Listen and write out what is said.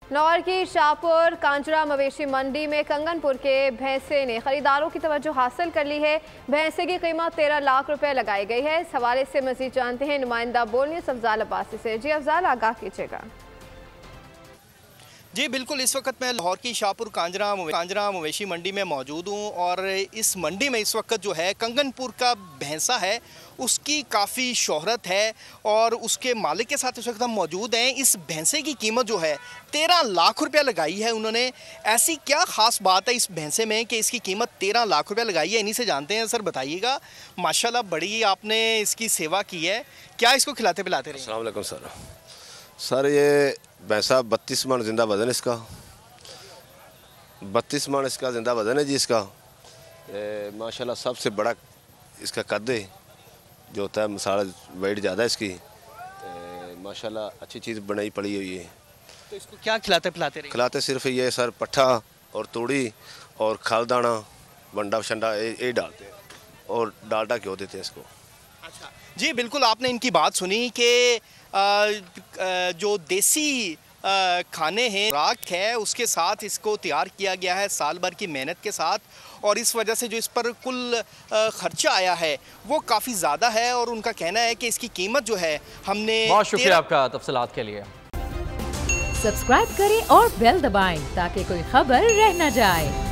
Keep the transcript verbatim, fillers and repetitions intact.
लाहौर की शाहपुर कांजरा मवेशी मंडी में कंगनपुर के भैंसे ने खरीदारों की तवज्जो हासिल कर ली है। भैंसे की कीमत तेरह लाख रुपए लगाई गई है। इस हवाले से मजीद जानते हैं नुमाइंदा बोल न्यूज़ अफजाल अब्बासी से। जी अफजाल, आगाह कीजिएगा। जी बिल्कुल, इस वक्त मैं लाहौर की शाहपुर कांजरा कांजरा मवेशी मंडी में मौजूद हूँ और इस मंडी में इस वक्त जो है कंगनपुर का भैंसा है उसकी काफ़ी शोहरत है और उसके मालिक के साथ इस वक्त हम मौजूद हैं। इस भैंसे की कीमत जो है तेरह लाख रुपया लगाई है उन्होंने। ऐसी क्या ख़ास बात है इस भैंसे में कि इसकी कीमत तेरह लाख रुपया लगाई है? इन्हीं से जानते हैं। सर बताइएगा, माशाल्लाह बड़ी आपने इसकी सेवा की है, क्या इसको खिलाते पिलाते रहे? अस्सलाम वालेकुम सर। सर ये भैंसा बत्तीस मन जिंदा वजन इसका, बत्तीस मन इसका जिंदा वजन है जी इसका। माशाल्लाह सबसे बड़ा इसका कद है जो होता है, मसाला वेट ज़्यादा है इसकी। माशाल्लाह अच्छी चीज़ बनाई पड़ी हुई है। तो इसको क्या खिलाते पिलाते रहे? खिलाते सिर्फ ये सर पट्ठा और तूड़ी और खाल दाना वंडा शंडा ये डालते हैं और डालडा घ्यो देते हैं इसको। अच्छा जी, बिल्कुल आपने इनकी बात सुनी कि जो देसी खाने हैं, राख है, उसके साथ इसको तैयार किया गया है साल भर की मेहनत के साथ, और इस वजह से जो इस पर कुल खर्चा आया है वो काफ़ी ज़्यादा है। और उनका कहना है कि इसकी कीमत जो है हमने। बहुत शुक्रिया आपका तफसीलात के लिए। सब्सक्राइब करें और बेल दबाएं ताकि कोई खबर रह न जाए।